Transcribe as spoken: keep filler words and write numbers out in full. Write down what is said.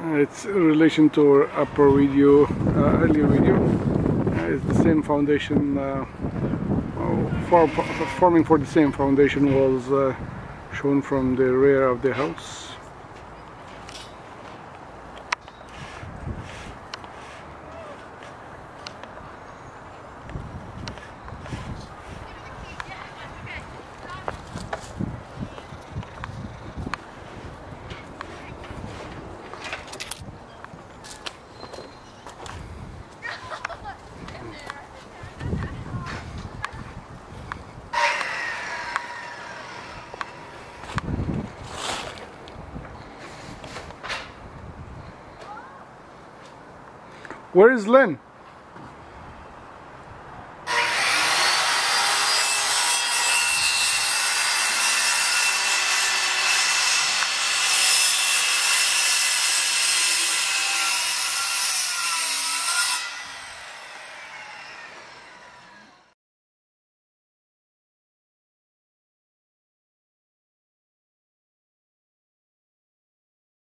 It's in relation to our upper video, uh, earlier video. Uh, it's the same foundation, uh, for, forming for the same foundation was uh, shown from the rear of the house. Where is Lynn?